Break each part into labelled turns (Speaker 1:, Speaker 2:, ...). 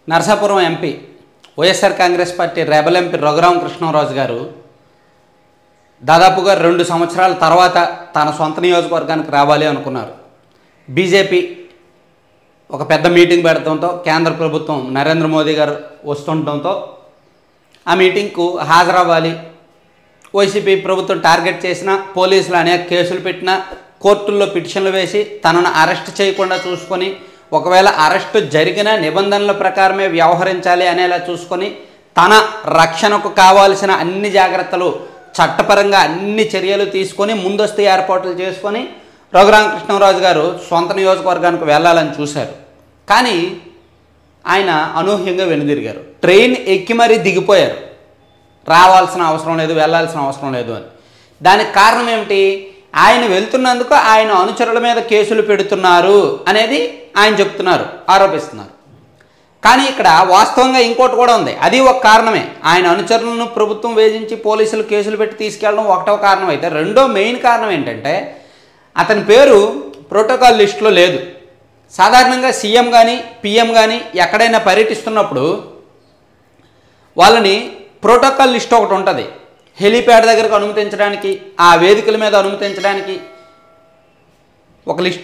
Speaker 1: Narasapuram MP YSR Congress party rebel MP Raghuramakrishnaraju garu దాదాపుగా 2 సంవత్సరాల తర్వాత తన సొంత నియోజకవర్గానికి రావాలి అనుకున్నారు. బీజేపీ ఒక పెద్ద మీటింగ్ పెడటంతో కేంద్ర ప్రభుత్వం నరేంద్ర మోదీ గారు వస్తుండటంతో ఆ మీటింగ్కు హాజరవ్వాలి. వైసీపీ ప్రభుత్వం టార్గెట్ చేసిన, పోలీసులు అనేక కేసులు పెట్టినా, కోర్టుల్లో పిటిషన్లు వేసి తనను అరెస్ట్ చేయకుండా చూసుకొని, ఒకవేళ అరెస్టు జరిగిన నిబంధనల ప్రకారమే వ్యవహరించాలి అనేలా చూసుకొని తన రక్షణకు కావాల్సిన అన్ని జాగ్రత్తలు చట్టపరంగా అన్ని చర్యలు తీసుకొని ముందస్తు ఏర్పాట్లు చేసుకొని రఘురామకృష్ణరాజు గారు సొంత నియోజకవర్గానికి వెళ్ళాలని చూశారు. కానీ ఆయన అనూహ్యంగా వెనుదిరిగారు. ట్రైన్ ఎక్కి మరీ దిగిపోయారు. రావాల్సిన అవసరం లేదు, వెళ్ళాల్సిన అవసరం లేదు అని. దానికి కారణం ఏమిటి? ఆయన వెళ్తున్నందుకు ఆయన అనుచరుల మీద కేసులు పెడుతున్నారు అనేది ఆయన చెప్తున్నారు, ఆరోపిస్తున్నారు. కానీ ఇక్కడ వాస్తవంగా ఇంకోటి కూడా ఉంది. అది ఒక కారణమే. ఆయన అనుచరులను ప్రభుత్వం వేధించి పోలీసులు కేసులు పెట్టి తీసుకెళ్ళడం ఒకటో కారణం అయితే, రెండో మెయిన్ కారణం ఏంటంటే అతని పేరు ప్రోటోకాల్ లిస్టులో లేదు. సాధారణంగా సీఎం కానీ పిఎం కానీ ఎక్కడైనా పర్యటిస్తున్నప్పుడు వాళ్ళని ప్రోటోకాల్ లిస్ట్ ఒకటి ఉంటుంది. హెలీప్యాడ్ దగ్గరకు అనుమతించడానికి, ఆ వేదికల మీద అనుమతించడానికి ఒక లిస్టు,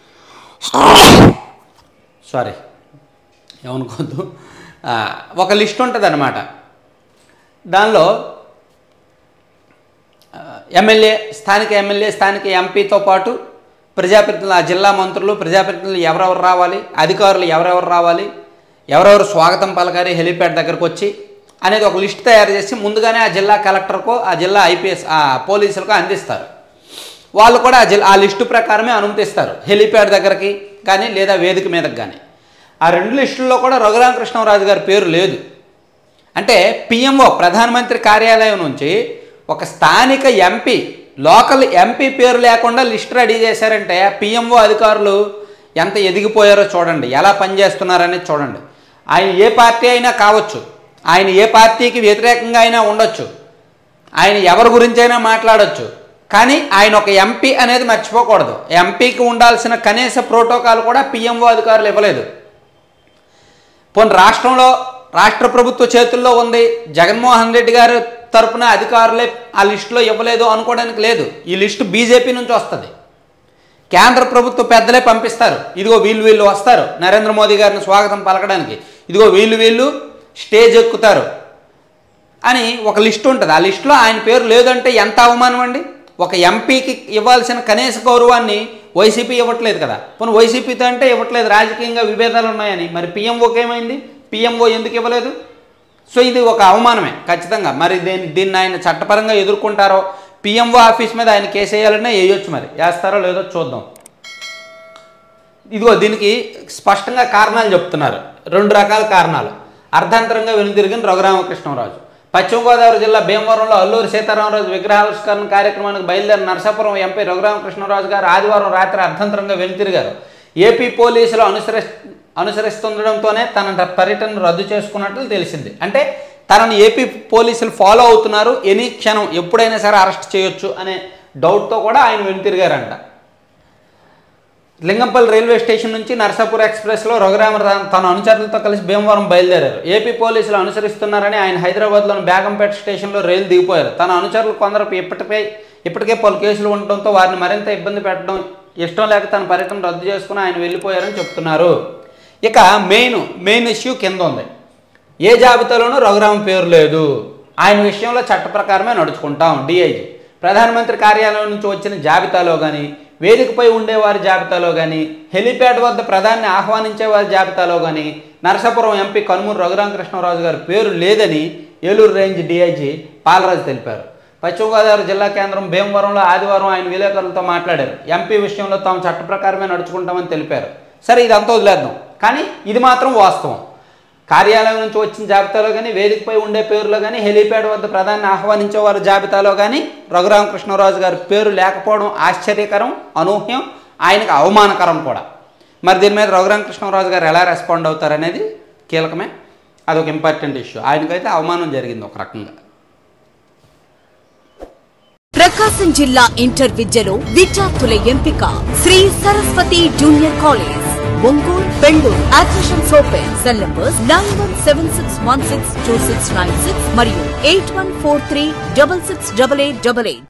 Speaker 1: ఏమనుకోవద్దు, ఒక లిస్ట్ ఉంటుంది అన్నమాట. దానిలో ఎమ్మెల్యే, స్థానిక ఎంపీతో పాటు ప్రజాప్రతినిధులు, ఆ జిల్లా మంత్రులు, ప్రజాప్రతినిధులు ఎవరెవరు రావాలి, అధికారులు ఎవరెవరు రావాలి, ఎవరెవరు స్వాగతం పలకాలి హెలీప్యాడ్ దగ్గరకు వచ్చి అనేది ఒక లిస్ట్ తయారు చేసి ముందుగానే ఆ జిల్లా కలెక్టర్కో, ఆ జిల్లా ఐపీఎస్ పోలీసులకు అందిస్తారు. వాళ్ళు కూడా ఆ లిస్టు ప్రకారమే అనుమతిస్తారు హెలీప్యాడ్ దగ్గరికి కానీ లేదా వేదిక మీదకి కానీ. ఆ 2 లిస్టుల్లో కూడా రఘురామకృష్ణరాజు గారి పేరు లేదు. అంటే పిఎంఓ, ప్రధానమంత్రి కార్యాలయం నుంచి ఒక స్థానిక ఎంపీ, లోకల్ ఎంపీ పేరు లేకుండా లిస్ట్ రెడీ చేశారంటే పిఎంఓ అధికారులు ఎంత ఎదిగిపోయారో చూడండి, ఎలా పనిచేస్తున్నారనేది చూడండి. ఆయన ఏ పార్టీ అయినా కావచ్చు, ఆయన ఏ పార్టీకి వ్యతిరేకంగా అయినా ఉండొచ్చు, ఆయన ఎవరి గురించి అయినా మాట్లాడవచ్చు, కానీ ఆయన ఒక ఎంపీ అనేది మర్చిపోకూడదు. ఎంపీకి ఉండాల్సిన కనీస ప్రోటోకాల్ కూడా పిఎంఓ అధికారులు ఇవ్వలేదు. పోనీ రాష్ట్ర ప్రభుత్వ చేతుల్లో ఉంది, జగన్మోహన్ రెడ్డి గారు తరపున అధికారులే ఆ లిస్టులో ఇవ్వలేదు అనుకోవడానికి లేదు. ఈ లిస్టు బీజేపీ నుంచి వస్తుంది. కేంద్ర ప్రభుత్వ పెద్దలే పంపిస్తారు. ఇదిగో వీళ్ళు వస్తారు నరేంద్ర మోదీ గారిని స్వాగతం పలకడానికి, ఇదిగో వీళ్ళు స్టేజ్ ఎక్కుతారు అని ఒక లిస్టు ఉంటుంది. ఆ లిస్టులో ఆయన పేరు లేదంటే ఎంత అవమానం అండి. ఒక ఎంపీకి ఇవ్వాల్సిన కనీస గౌరవాన్ని వైసీపీ ఇవ్వట్లేదు కదా. పోనీ వైసీపీతో అంటే ఇవ్వట్లేదు, రాజకీయంగా విభేదాలు ఉన్నాయని. మరి పిఎంఓకి ఏమైంది? పిఎంఓ ఎందుకు ఇవ్వలేదు? సో ఇది ఒక అవమానమే ఖచ్చితంగా. మరి దీన్ని ఆయన చట్టపరంగా ఎదుర్కొంటారో, పిఎంఓ ఆఫీస్ మీద ఆయన కేసు వేయాలనే వేయొచ్చు, మరి వేస్తారో లేదో చూద్దాం. ఇదిగో దీనికి స్పష్టంగా కారణాలు చెప్తున్నారు. 2 రకాల కారణాలు. అర్ధాంతరంగా వెనుదిరిగిన రఘురామకృష్ణరాజు. పశ్చిమ గోదావరి జిల్లా భీమవరంలో అల్లూరి సీతారామరాజు విగ్రహావిష్కరణ కార్యక్రమానికి బయలుదేరిన నరసాపురం ఎంపీ రఘురామకృష్ణరాజు గారు ఆదివారం రాత్రి అర్ధాంతరంగా వెనుతిరిగారు. ఏపీ పోలీసులు అనుసరిస్తుండడంతోనే తన పర్యటనను రద్దు చేసుకున్నట్లు తెలిసింది. అంటే తనను ఏపీ పోలీసులు ఫాలో అవుతున్నారు, ఎనీ క్షణం ఎప్పుడైనా సరే అరెస్ట్ చేయొచ్చు అనే డౌట్తో కూడా ఆయన వెనుతిరిగారంట. లింగంపల్లి రైల్వే స్టేషన్ నుంచి నరసాపూర్ ఎక్స్ప్రెస్లో రఘురామ తన అనుచరులతో కలిసి భీమవరం బయలుదేరారు. ఏపీ పోలీసులు అనుసరిస్తున్నారని ఆయన హైదరాబాద్లోని బేగంపేట స్టేషన్లో రైలు దిగిపోయారు. తన అనుచరులు కొందరు ఇప్పటికే పలు కేసులు ఉండటంతో వారిని మరింత ఇబ్బంది పెట్టడం ఇష్టం లేక తన పర్యటన రద్దు చేసుకుని ఆయన వెళ్ళిపోయారని చెప్తున్నారు. ఇక మెయిన్ ఇష్యూ కింద ఉంది. ఏ జాబితాలోనూ రఘురామ పేరు లేదు. ఆయన విషయంలో చట్ట ప్రకారమే నడుచుకుంటాం. డిఐజీ ప్రధానమంత్రి కార్యాలయం నుంచి వచ్చిన జాబితాలో కానీ, వేదికపై ఉండేవారి జాబితాలో కానీ, హెలీప్యాడ్ వద్ద ప్రధాని ఆహ్వానించే వారి జాబితాలో కానీ నరసాపురం ఎంపీ కనుమూరు రఘురామకృష్ణరాజు గారి పేరు లేదని ఏలూరు రేంజ్ డిఐజీ పాలరాజు తెలిపారు. పశ్చిమ గోదావరి జిల్లా కేంద్రం భీమవరంలో ఆదివారం ఆయన విలేకరులతో మాట్లాడారు. ఎంపీ విషయంలో తాము చట్ట ప్రకారమే నడుచుకుంటామని తెలిపారు. సరే, ఇదంతా వదిలేద్దాం, కానీ ఇది మాత్రం వాస్తవం. కార్యాలయం నుంచి వచ్చిన జాబితాలో కానీ, వేదికపై ఉండే పేరులో కానీ, హెలీప్యాడ్ వద్ద ప్రధాని ఆహ్వానించే వారి జాబితాలో కానీ రఘురామకృష్ణరాజు గారి పేరు లేకపోవడం ఆశ్చర్యకరం, అనూహ్యం, ఆయనకు అవమానకరం కూడా. మరి దీని మీద రఘురామకృష్ణరాజు గారు ఎలా రెస్పాండ్ అవుతారనేది కీలకమే. అదొక ఇంపార్టెంట్ ఇష్యూ. ఆయనకైతే అవమానం జరిగింది ఒక రకంగా.
Speaker 2: ప్రకాశం జిల్లా ఇంటర్ విద్యలో విద్యార్థుల ఎంపిక Sri Saraswati junior college. Ongole, Bengaluru. Admissions open. Cell numbers 9176162696 మరియు 8143668888.